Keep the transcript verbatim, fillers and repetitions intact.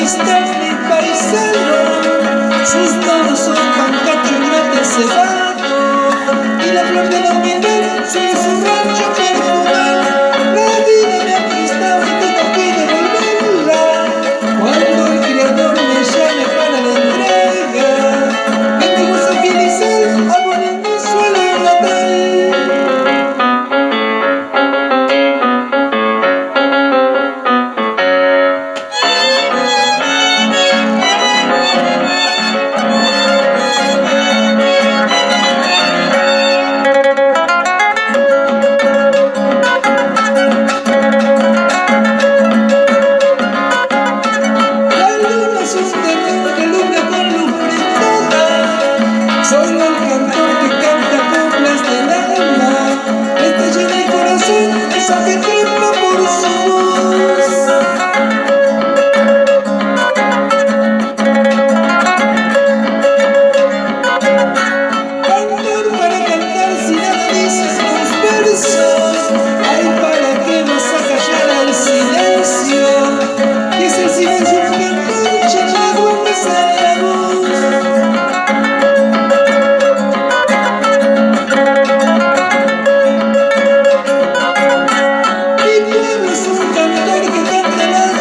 amistad mi paisano, sus tonos son pancacho y mate cebado, y la flor de la humildad soy su rancho perfumado. La vida me ha prestado y tengo que devolverla cuando el Creador me llame para la entrega. Venimos a Gilizal, abonando suelo natal. Soy el cantor que canta coplas del alma, está llena de corazón, esa que trepa por su voz. Cantor para cantar si nada dices los versos, ay, ¿para qué vas a callar al silencio? Que es el silencio un cantor, ya donde sale la voz. Mi pueblo es un cantor que canta la